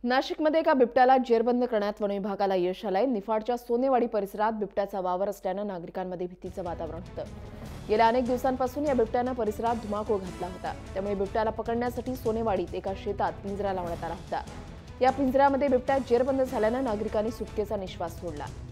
नाशिकमध्ये एका बिबट्याला जेरबंद करण्यात वन विभागाला यश आलंय। निफाडच्या सोनेवाडी परिसरात बिबट्याचा वावर असल्यानं नागरिकांमध्ये भीतीचं वातावरण होतं। गेल्या अनेक दिवसांपासून या बिबट्यानं परिसरात धुमाकूळ घातला होता। त्यामुळे बिबट्याला पकडण्यासाठी सोनेवाडीत एका शेतात पिंजरा लावण्यात आला होता। या पिंजऱ्यामध्ये बिबट्या जेरबंद झाल्यानं नागरिकांनी सुटकेचा निश्वास सोडला।